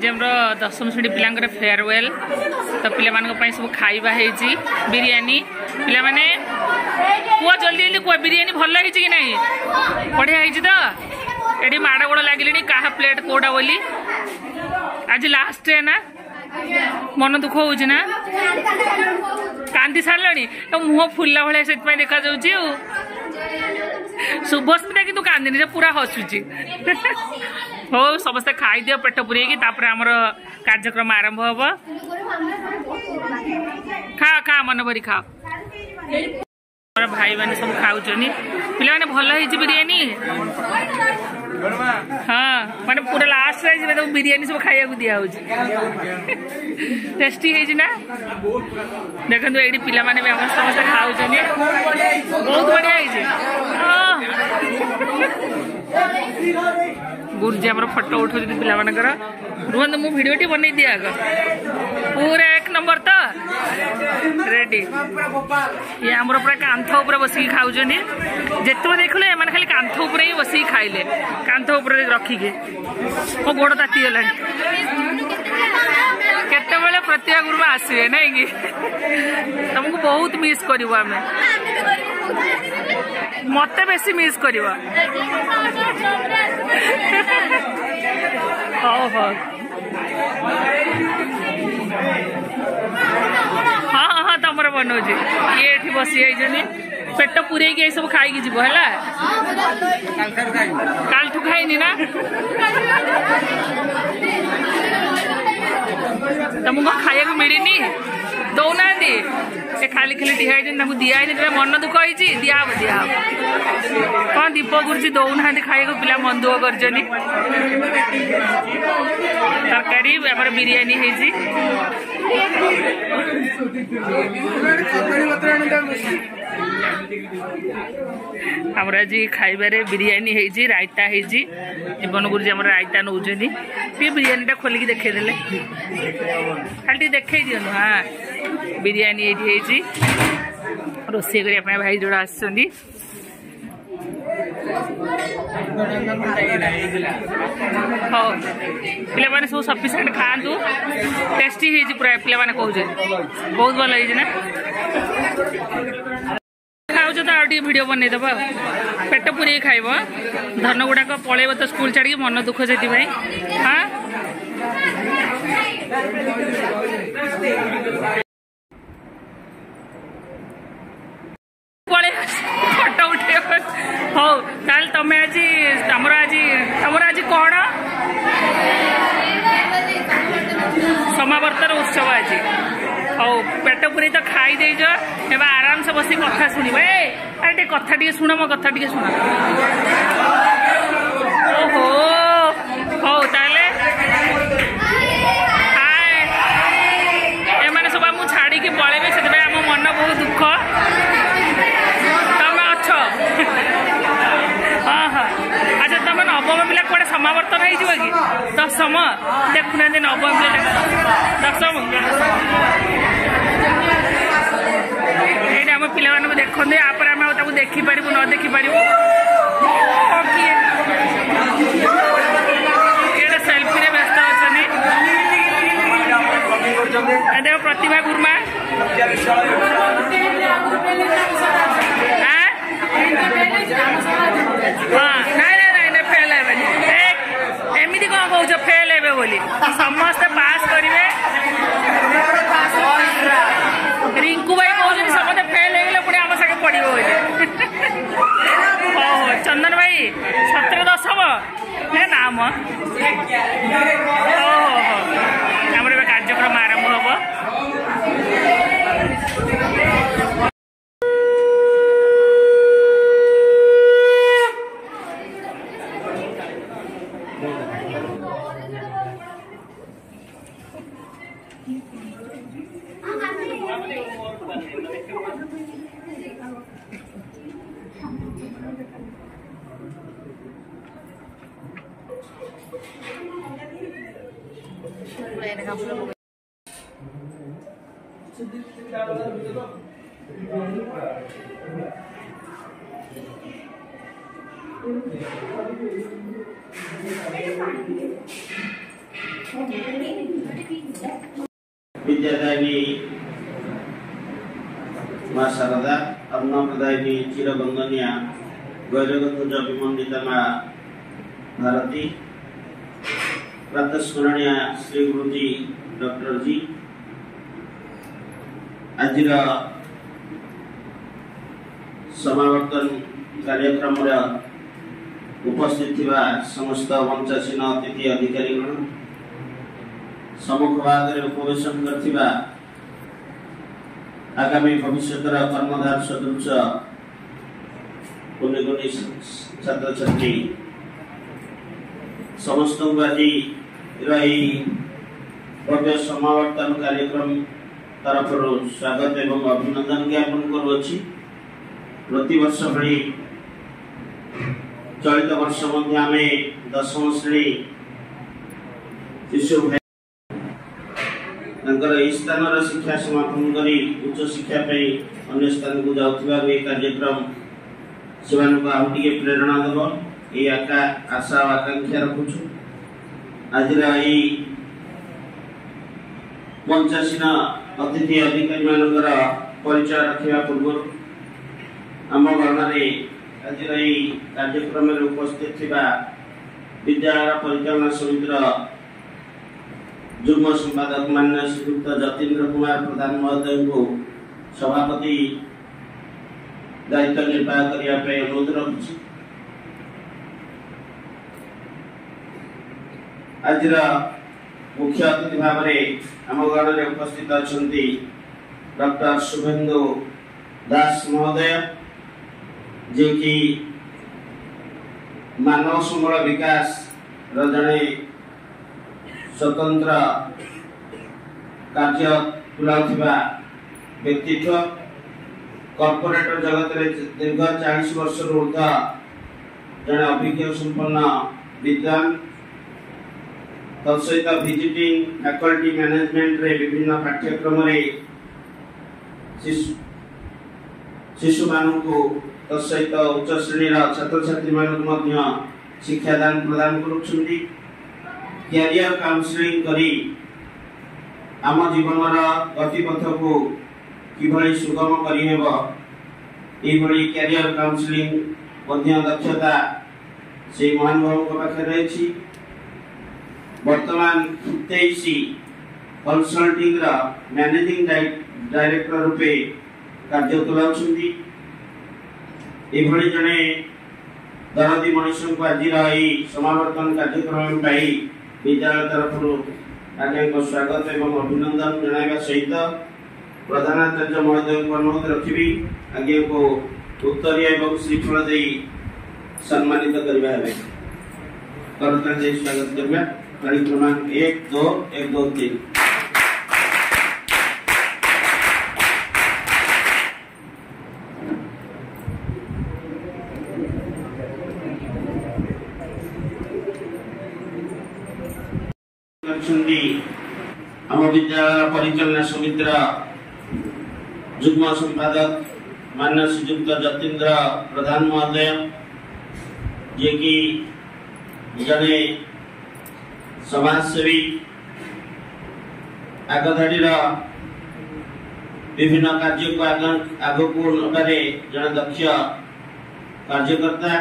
आज हम 10वीं श्रेणी पिला फेयरवेल तो पिला सब खाइबा बिरियानी पिला माने कुआ जल्दी जल्दी कुआ बिरियानी भल है कि नहीं बढ़िया है तो ये माड़ गोड़ लगे क्या प्लेट कोटा बोली आज लास्ट है ना मन दुख हो कांदी सारे तो मुह फुला भाई से देखा शुभस्मिता कि कांदी पूरा हसुची हो समस्ते खाई दियो पेट पूरे आमर कार्यक्रम आरंभ हम खा खा मन भरी खा भाई मैंने सब खाऊ पिला माने भल है बिरियानी हाँ माने पूरा लास्ट तो बिरियानी सब खाया दिया टेस्टी है ना देखो ये पिला माने भी समस्त खाऊ बहुत बढ़िया गुरुजी आम फोटो उठा पिला मानकर रुहत मु भिडियो बन दिए आग पूरा 1 नंबर तो रेडी ये आम पूरा कांथ उपर बसिक खाऊ जिते देखल एम खाली कांथ उपर ही बसिक खाइले कांथ उपर रखिके मो गोड़ तातीगला केतबेले प्रतिभा गुरुमा आसवे ना कि तुमको बहुत मिस करू आम मत बेसी मिस कर हाँ हाँ तुम बनाऊँ ये बसी जाइए पेट पूरे सब खाई जीव है कालठू खाइनी ना तुमको खाया मिलनी दौना से खाली खाली दिखाई दिखाई मन दुख होती दिया दिया कौन दीप गुरुजी दौना खाया पिला मन दुख कर तरकारी बिरियानी आज खाइबारे बिरियानी है रायता है जीवन गुरुजी आम रायता नौ बिरियानी टा खोलिकी देखेदे खाली देखे दियो हाँ बिरियानी ये रोसे करने भाई जोड़ा आसुँच हाँ पिला माने सब सफिशिएंट खातु टेस्टी है पूरा पिला माने कहते बहुत भल है ना खाऊ तो आगे वीडियो बनईदेव पेट पूरी खाइब धन गुड़ाक पलैब तो स्कूल छाड़ी मन दुख से हाँ फोटो उठे हो ताल तमें आज तमर आज कौन समावर्तन उत्सव आज हो पेट पूरी तो खाई देज एवं आराम से बस कथा शुणव अरे कथा टे शुण मो कथा टे शुण ओहो हो ताले एम सब मुझे छाड़ी पलैबे से आम मन बहुत दुख हाँ हाँ अच्छा तुम नवम पिला कौन समावर्तन हो कि 10म देखुना नवम पिला 10म ये आम पिला देखते आप देखिपर न देखिपर किए सेल्फी व्यस्त अच्छा देख प्रतिभा गुरुमा हाँ ना फेल है एमती कौन कौच फेल है बोली समस्ते पास करेंगे रिंकू भाई कहते समस्ते फेल हो गले पुणी आम सागे पड़ो हो चंदन भाई 17 10म है नाम हो आमर कार्यक्रम आरंभ हम विद्यादायिनी माँ शारदा, अन्नप्रदायिनी चिरबंदनिया गौरवध्वज विमंडिता माँ भारती, प्रातस्मरणीय श्री गुरुजी डॉक्टर जी, आज समावर्तन कार्यक्रम उपस्थित थिबा समस्त मंचासीन अतिथि अधिकारी सम्मुख भाग में उपवेशन करथिबा आगामी भविष्यतर कर्मधार सदृश कुनि कुनि छात्र छात्री समस्त को आज रही भव्य समावर्तन कार्यक्रम तरफ स्वागत एवं अभिनंदन ज्ञापन करुछि। प्रति वर्ष भली चलित वर्ष मध्य आम 10वीं श्रेणी शिशु स्थान शिक्षा समापन कर उच्च शिक्षा अन्य स्थान को जाऊा कार्यक्रम से आगे प्रेरणा देव ये आशा और आकांक्षा रखुछु। आज मंचासीन अतिथि अधिकारी मानकर परिचय रखा पूर्व आम गण आज कार्यक्रम में उपस्थित थिबा विद्यालय परिचालना समितिर जुग्म संपादक मान्य श्रीयुक्त जतीन्द्र कुमार प्रधान महोदय को सभापति दायित्व निर्वाह करने अनुरोध रखुछि। आज मुख्य अतिथि भाव में आम गण में उपस्थित अच्छा डॉक्टर शुभेन्दु दास महोदय जे कि मानव संबल विकास जड़े स्वतंत्र कार्य तुलाउथिबा व्यक्तित्व कॉर्पोरेट जगत रे दीर्घ 40 वर्ष ऊर्ध जड़े अभिज्ञ संपन्न विद्वान तत्सहित विजिटिंग फैकल्टी मैनेजमेंट रे विभिन्न पाठ्यक्रम रे शिशु मानू तत्सहित उच्च श्रेणी छात्र छात्री मानू शिक्षादान प्रदान करुछन्ति। कैरियर काउंसलिंग करी आम जीवन गतिपथ को किभली सुगम करिहेब एभली कैरियर काउंसलिंग दक्षता से महानुभाव पाखे रही। वर्तमान 23 कंसल्टिंग मैनेजिंग डायरेक्टर रूपे कार्य तुलाउछन्ति। एभली जने दरदी मनुष्य को आज समावर्तन कार्यक्रम पाई विद्यालय तरफ आगे स्वागत एवं अभिनंदन जनाइबा सहित प्रधानाचार्य महोदय को अनुरोध रखी आगे को उत्तरीय एवं श्रीफल दे सम्मानित करबा हेबे। करता दे स्वागत करबा। गाड़ी क्रमांक 1 2 1 2 3 आम विद्यालय परिचालना समितिर जुग्म संपादक मान्य श्रीयुक्त जतीन्द्र प्रधान महोदय जे कि जड़े समाजसेवी आगधाड़ी विभिन्न कार्य को आग को नबारे जड़े दक्ष कार्यकर्ता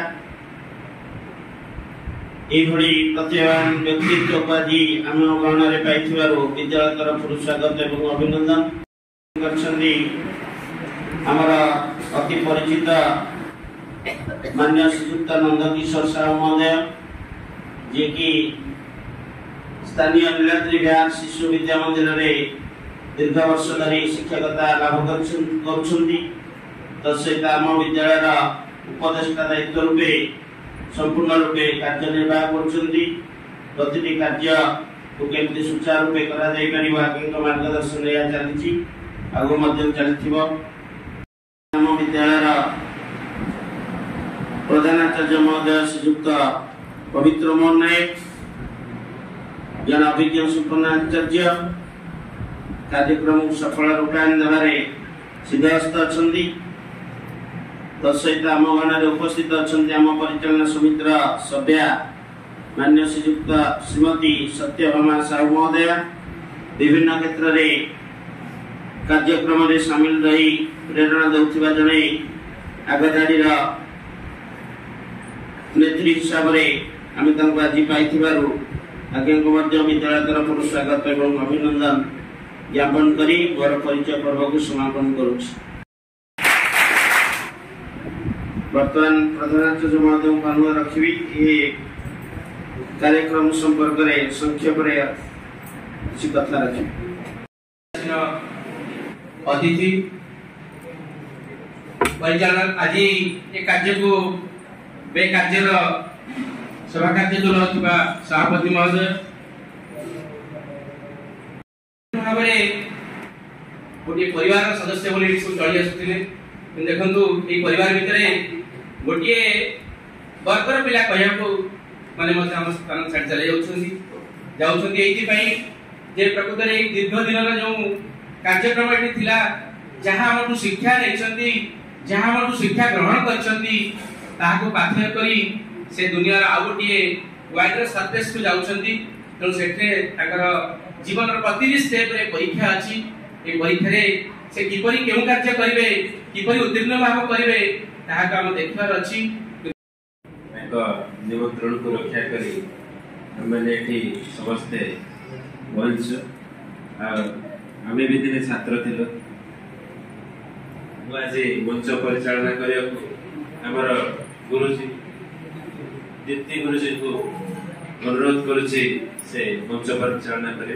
एभली प्रतिभावान व्यक्तित्व को आज आम गण में पाई विद्यालय तरफ स्वागत एवं अभिनंदन करछन्ति। आमर अति परिचित मान्य श्रीयुक्त नंदकिशोर साहू महोदय जे कि स्थानीय नीलाद्रि विहार शिशु विद्या मंदिर में दीर्घ वर्ष धरी शिक्षकता लाभ करुछन्ति। तत्सहित आम विद्यालय उपदेष्टा दायित्व रूपे संपूर्ण रूपे कार्य निर्वाह करुछन्ति। प्रतिटी कार्य को केमती सुचारू रूपे करा जाय परिबो आगे मार्गदर्शन या चलिछि आगो मध्य चलिथिबो। आम विद्यालय प्रधानाचार्य महोदय श्रीयुक्त पवित्र मोहन नायक जन अभिज्ञ संपन्न आचार्य कार्यक्रम सफल रूपायन देवारे सिद्धहस्त अछन्ति। तत्सहित आम गण में उपस्थित अच्छा आम परिचालना समितिर सभ्या मान्य श्रीयुक्त श्रीमती सत्यभामा साहू महोदया विभिन्न क्षेत्र में कार्यक्रम में सामिल रही प्रेरणा देउथिबा जने आगधाड़ी नेत्री हिसाब से आम आज पाइबारू आज्ञा को विद्यालय तरफ स्वागत एवं अभिनंदन ज्ञापन करी मोर परिचय पर्व को समापन करुछि। वर्तमान प्रधानाचार्य महोदय अनुरोध रखी ये कार्यक्रम संपर्क में संक्षेप किसी कथा रखी। अतिथि परिचालन आज ये कार्य को बे कार्य सभा कार्य तुला सभापति महोदय भाव गोटे परिवार सदस्य बोली सब चली आसुले देखु ये परिवार भितर गोटे वर्गर पिला कहू माने स्थान छाड़ चली जाती प्रकृत में दीर्घ दिन जो कार्यक्रम ये थिला जहाँ शिक्षा नहीं जहाँ शिक्षा ग्रहण कर पाथेय करी से दुनिया आउ गोटे वाइडर सरफेस को जाउछंती तेणु से जीवन प्रति स्टेप रे परीक्षा अच्छी ये परीक्षा रे से किपरि केउ कार्य करिवे किपरि उत्तीर्ण भाव करिवे ताहा हम देखबार अछि। एक निमंत्रण को रक्षा करी हमने एठी समस्ते वंश आमे भी दिने छात्र थिलो आज मंच परिचालना करिया हमर गुरुजी दीप्ति गुरुजी को अनुरोध करुछि से मंच परिचालना करे।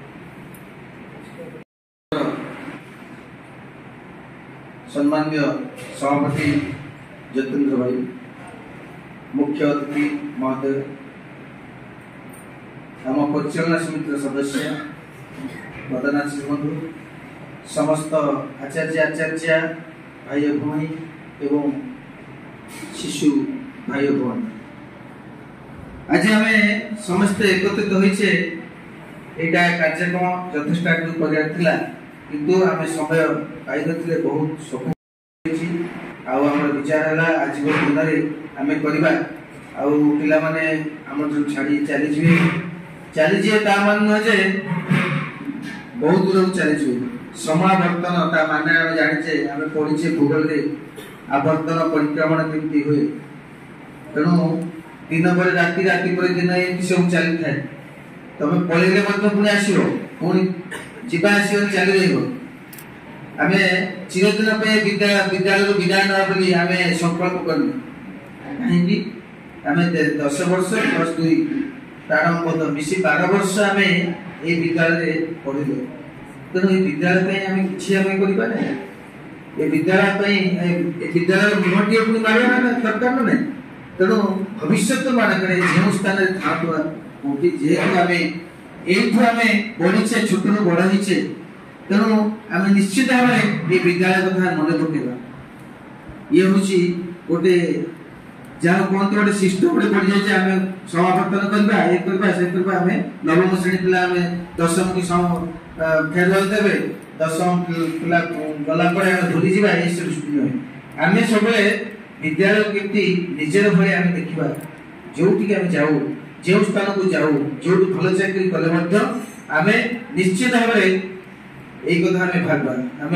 सम्मान्य सभापति जतेंद्र भाई, मुख्य अतिथि महोदय, आम परिचालना समिति सदस्य प्रधानाचार्य बंधु, समस्त आचार्य भाई भाई एवं शिशु भाई भवन, आज आम समस्ते एकत्रित होइछे एटा कार्यक्रम यथेष्ट आगु करिया किंतु आम समय पाई नथिले बहुत सफल आउ हमर विचार है आज दिन में आम करवा आउ पिला माने हमर जो छाड़ी चली जे ता मान न जे बहुत दूर चली जे समावर्तन ता माने हम जानिचे हम पढिचे भूगोल रे आवर्तन परिक्रमण केमती हुए तेणु दिन पर राति राति पर दिन एमती सब चली थाए तमे पळिले मत पुणी आसीबो पुणी जीवा आसीबो चली रहइबो आमे चिरदिन पे विद्यालय विदाय न बोली आमे संकल्प करनी काहेकि आमे 10 वर्ष प्लस 2 प्रारंभ तो मिसी 12 वर्ष आमे ए विद्यालय रे पढिले तेणु ए विद्यालय पे आमे किछि आमे करि पारे ए विद्यालय पे ए विद्यालय मोहटी पुणी मारिया ना दरकार नै तेणु भविष्य मानक जो स्थान था जेहेतु आम यू आम बढ़ीचे छोट बड़ होचे तेणु आम निश्चित भाव ये विद्यालय कथा मन पकेगा ये हूँ गोटे जहाँ कहते गोटे सिस्टम गोटे पड़ जाए आम समावर्तन करवा आम नवम श्रेणी पिला आम दशम की फेरवेल देवे दशम पिला गला भूली जावा ये सृष्टि नुहे आम सब विद्यालय केमती निजर भाई आम देखा जो जाऊ जो स्थान को जाऊ जो भल चाकरी कले आम निश्चित भाव कथा आम भागवा आम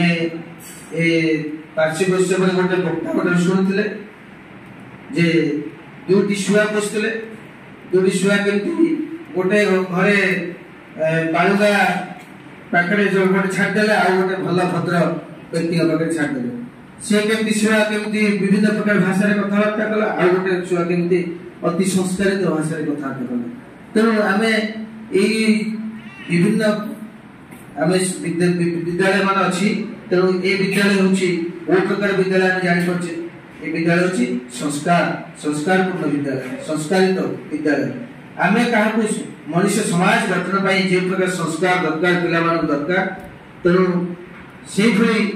पार्श्व गोष्ठी गोटे वक्ता गोटे शुणुले जे दुईटी शुआ पोषले दुईटी शुआ केमती गोटे घरे बालुगा पाखे जो गोटे छाड़देले आ गोटे भल भद्र व्यक्ति पाखे छाड़देले से केमती शुआ केमती विभिन्न प्रकार भाषा कथबार्ता कला आ गोटे शुआ केमती अति संस्कारित भाषा कथबार्ता कला तेणु आम विभिन्न आम विद्यालय मान अच्छी तेणु ये विद्यालय हूँ प्रकार विद्यालय आम जापारे ये विद्यालय हूँ संस्कारपूर्ण विद्यालय संस्कारित विद्यालय आम क्या मनुष्य समाज गठन जो प्रकार संस्कार दरकार पिला दरकार तेणु से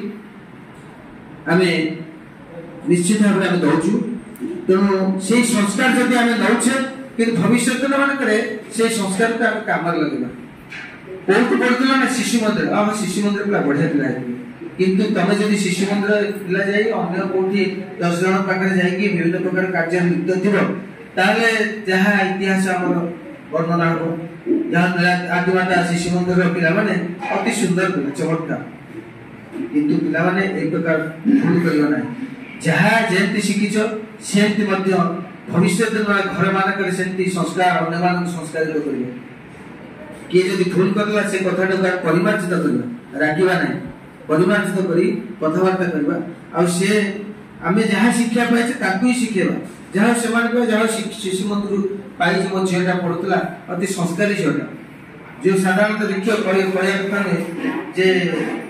आम निश्चित भाव में दौचु तेणु से संस्कार जब आम दौचे कि भविष्य मानक से संस्कार को आम काम लगे कौन पढ़ुला ना शिशु मंदिर हाँ शिशु मंदिर पिला बढ़िया पिला किंतु तमें जब शिशु मंदिर पिला जाए अन्य कौटी 10 जन पाखे जाकि विभिन्न प्रकार कार्य लिप्त थी ताहले जहाँ इतिहास आमर वर्णना हो जहाँ आदिमाता शिशु मंदिर पिला माने अति सुंदर पिला चमत्कार किंतु पिला माने एक प्रकार भूल करियो ना जहाँ जेंति शिखिछ सेंति मध्य भविष्य घर मानक सेंति संस्कार अन्य मानक संस्कारित करियो किए जदि भूल करला से कथाटा परिमार्जित करबा राखिबा नहीं परिमार्जित करी कथबार्ता करबा आ से आमे जहाँ शिक्षा पाइछे ताकू ही शिखेबा जहाँ से जहाँ शिशु मंदिर पाई जो झीटा पढ़ुला अति संस्कारी झीटा जो साधारणतः देखियो कहया जे